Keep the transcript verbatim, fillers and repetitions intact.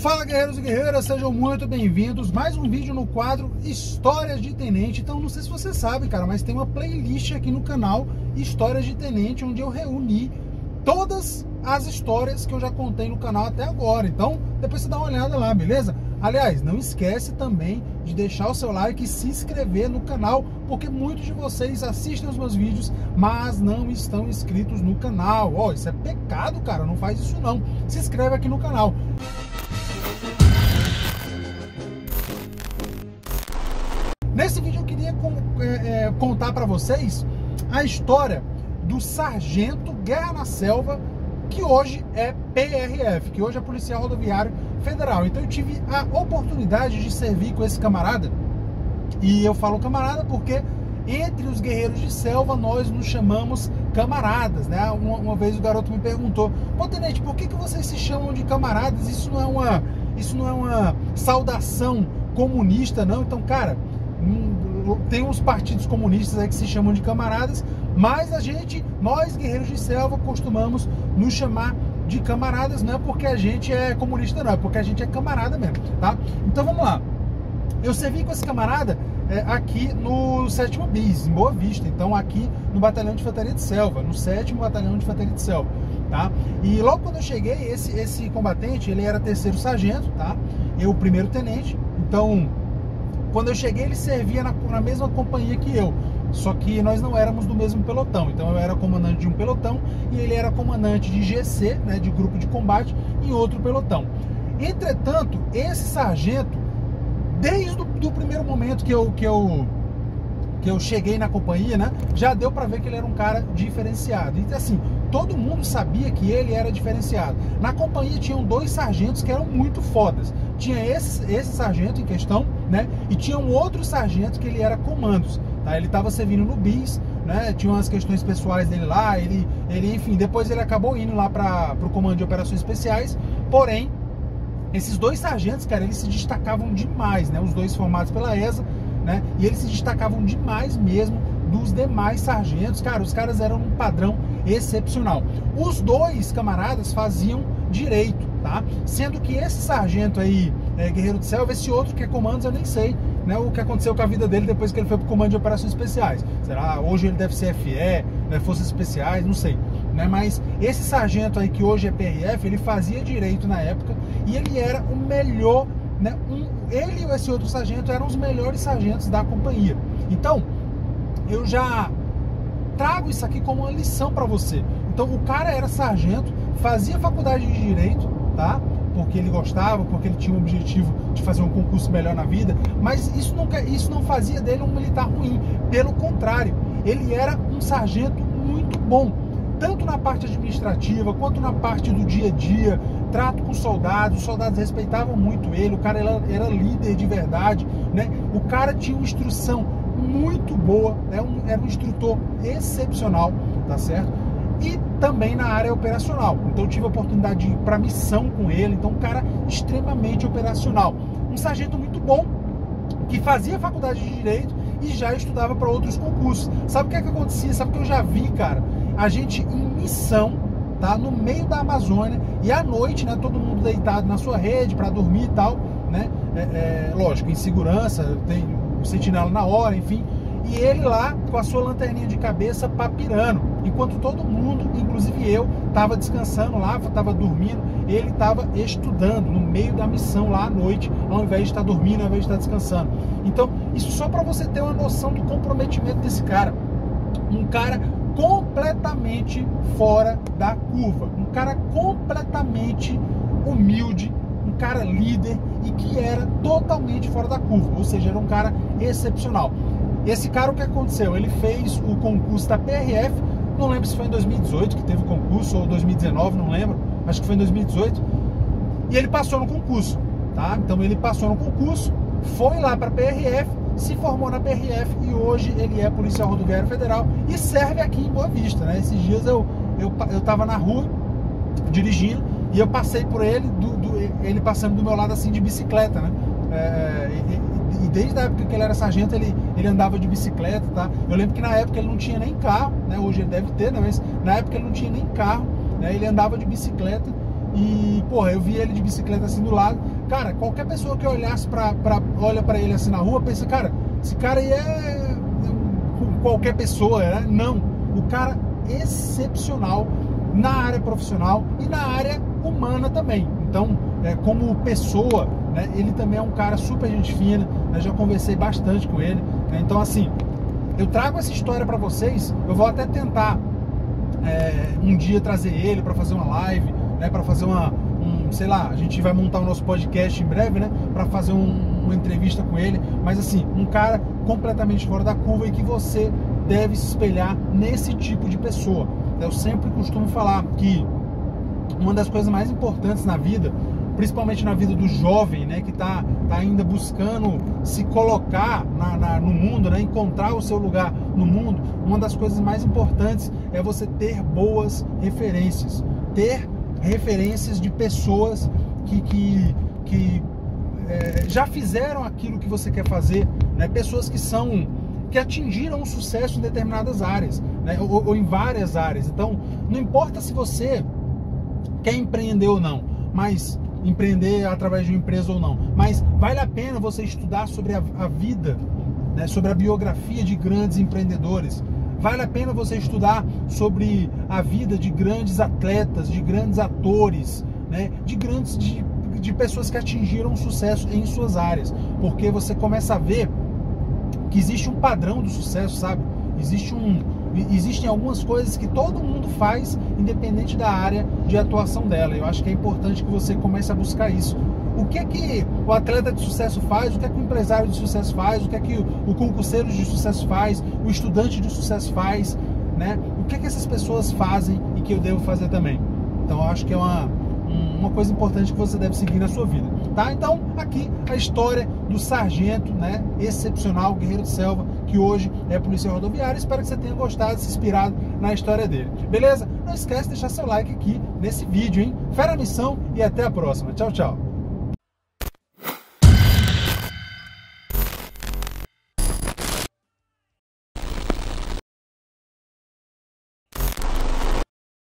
Fala, guerreiros e guerreiras, sejam muito bem-vindos. Mais um vídeo no quadro Histórias de Tenente. Então, não sei se você sabe, cara, mas tem uma playlist aqui no canal Histórias de Tenente, onde eu reuni todas as histórias que eu já contei no canal até agora. Então, depois você dá uma olhada lá, beleza? Aliás, não esquece também de deixar o seu like e se inscrever no canal, porque muitos de vocês assistem os meus vídeos, mas não estão inscritos no canal. Ó, oh, isso é pecado, cara, não faz isso não. Se inscreve aqui no canal. Nesse vídeo eu queria é, é, contar para vocês a história do Sargento Guerra na Selva, que hoje é P R F, que hoje é Policial Rodoviário Federal. Então eu tive a oportunidade de servir com esse camarada, e eu falo camarada porque entre os guerreiros de selva nós nos chamamos camaradas, né? Uma, uma vez o garoto me perguntou: pô, tenente, por que, que vocês se chamam de camaradas? Isso não é uma, isso não é uma saudação comunista, não? Então, cara, tem uns partidos comunistas aí que se chamam de camaradas, mas a gente, nós guerreiros de selva, costumamos nos chamar de camaradas, não é porque a gente é comunista, não, é porque a gente é camarada mesmo, tá? Então vamos lá. Eu servi com esse camarada é, aqui no sétimo bis, em Boa Vista, então aqui no Batalhão de Infantaria de Selva, no sétimo Batalhão de Infantaria de Selva, tá? E logo quando eu cheguei, esse, esse combatente, ele era terceiro sargento, tá? Eu primeiro tenente, então quando eu cheguei ele servia na, na mesma companhia que eu, só que nós não éramos do mesmo pelotão. Então eu era comandante de um pelotão e ele era comandante de G C, né, de grupo de combate, em outro pelotão. Entretanto, esse sargento, desde o do primeiro momento que eu, que eu, que eu cheguei na companhia, né, já deu para ver que ele era um cara diferenciado. E assim, todo mundo sabia que ele era diferenciado. Na companhia tinham dois sargentos que eram muito fodas. Tinha esse, esse sargento em questão, né, e tinha um outro sargento que ele era comandos, tá? Ele estava servindo no bis, né, tinha umas questões pessoais dele lá, ele, ele enfim, depois ele acabou indo lá para o comando de operações especiais. Porém, esses dois sargentos, cara, eles se destacavam demais, né, os dois formados pela E S A, né, e eles se destacavam demais mesmo dos demais sargentos. Cara, os caras eram um padrão excepcional. Os dois camaradas faziam direito, tá? Sendo que esse sargento aí, é, guerreiro de selva, esse outro que é comandos, eu nem sei, né, o que aconteceu com a vida dele depois que ele foi pro comando de operações especiais. Será? Hoje ele deve ser F E, né, Forças Especiais, não sei, né? Mas esse sargento aí que hoje é P R F, ele fazia direito na época e ele era o melhor, né? Um, ele e esse outro sargento eram os melhores sargentos da companhia. Então, eu já trago isso aqui como uma lição para você. Então, o cara era sargento, fazia faculdade de direito, tá? Porque ele gostava, porque ele tinha o objetivo de fazer um concurso melhor na vida, mas isso não, isso não fazia dele um militar ruim. Pelo contrário, ele era um sargento muito bom, tanto na parte administrativa quanto na parte do dia a dia, trato com soldados. Os soldados respeitavam muito ele, o cara era, era líder de verdade, né? O cara tinha uma instrução muito boa, né? um, era um instrutor excepcional, tá certo? E também na área operacional. Então eu tive a oportunidade de ir para missão com ele. Então um cara extremamente operacional, um sargento muito bom, que fazia faculdade de direito e já estudava para outros concursos. Sabe o que é que acontecia? Sabe o que eu já vi, cara? A gente em missão, tá, no meio da Amazônia, e à noite, né, todo mundo deitado na sua rede para dormir e tal, né? É, é, lógico, em segurança, tem o sentinela na hora, enfim. E ele lá com a sua lanterninha de cabeça papirando, enquanto todo mundo, inclusive eu, estava descansando lá, estava dormindo, ele estava estudando no meio da missão lá à noite, ao invés de estar dormindo, ao invés de estar descansando. Então, isso só para você ter uma noção do comprometimento desse cara. Um cara completamente fora da curva, um cara completamente humilde, um cara líder e que era totalmente fora da curva, ou seja, era um cara excepcional. Esse cara, o que aconteceu? Ele fez o concurso da P R F, não lembro se foi em dois mil e dezoito que teve o concurso, ou dois mil e dezenove, não lembro, acho que foi em dois mil e dezoito, e ele passou no concurso, tá? Então ele passou no concurso, foi lá para a P R F, se formou na P R F e hoje ele é Policial Rodoviário Federal e serve aqui em Boa Vista, né? Esses dias eu, eu, eu tava na rua, dirigindo, e eu passei por ele, do, do, ele passando do meu lado assim de bicicleta, né? É, e, e desde a época que ele era sargento, ele, ele andava de bicicleta, tá? Eu lembro que na época ele não tinha nem carro, né? Hoje ele deve ter, né? Mas na época ele não tinha nem carro, né? Ele andava de bicicleta E, porra, eu vi ele de bicicleta assim do lado. Cara, qualquer pessoa que olhasse pra, pra, olha pra ele assim na rua, pensa, cara, esse cara aí é qualquer pessoa, né? Não. O cara excepcional na área profissional e na área humana também. Então, é, como pessoa, né, ele também é um cara super gente fina, né, já conversei bastante com ele, né, então assim, eu trago essa história para vocês. Eu vou até tentar é, um dia trazer ele para fazer uma live, né, para fazer uma, um, sei lá, a gente vai montar o nosso podcast em breve, né, para fazer um, uma entrevista com ele, mas assim, um cara completamente fora da curva e que você deve se espelhar nesse tipo de pessoa. Eu sempre costumo falar que uma das coisas mais importantes na vida, principalmente na vida do jovem, né, que está tá ainda buscando se colocar na, na, no mundo, né, encontrar o seu lugar no mundo, uma das coisas mais importantes é você ter boas referências, ter referências de pessoas que, que, que é, já fizeram aquilo que você quer fazer, né, pessoas que são que atingiram um sucesso em determinadas áreas, né, ou, ou em várias áreas. Então, não importa se você quer empreender ou não, mas empreender através de uma empresa ou não, mas vale a pena você estudar sobre a, a vida, né, sobre a biografia de grandes empreendedores. Vale a pena você estudar sobre a vida de grandes atletas, de grandes atores, né, de grandes de, de pessoas que atingiram sucesso em suas áreas, porque você começa a ver que existe um padrão do sucesso, sabe? Existe um, existem algumas coisas que todo mundo faz, independente da área de atuação dela. Eu acho que é importante que você comece a buscar isso. O que é que o atleta de sucesso faz? O que é que o empresário de sucesso faz? O que é que o concurseiro de sucesso faz? O estudante de sucesso faz? Né? O que é que essas pessoas fazem e que eu devo fazer também? Então eu acho que é uma, uma coisa importante que você deve seguir na sua vida, tá? Então, aqui a história do sargento, né, excepcional, guerreiro de selva, que hoje é policial rodoviário. Espero que você tenha gostado, se inspirado na história dele, beleza? Não esquece de deixar seu like aqui nesse vídeo, hein? Fera a missão e até a próxima. Tchau, tchau!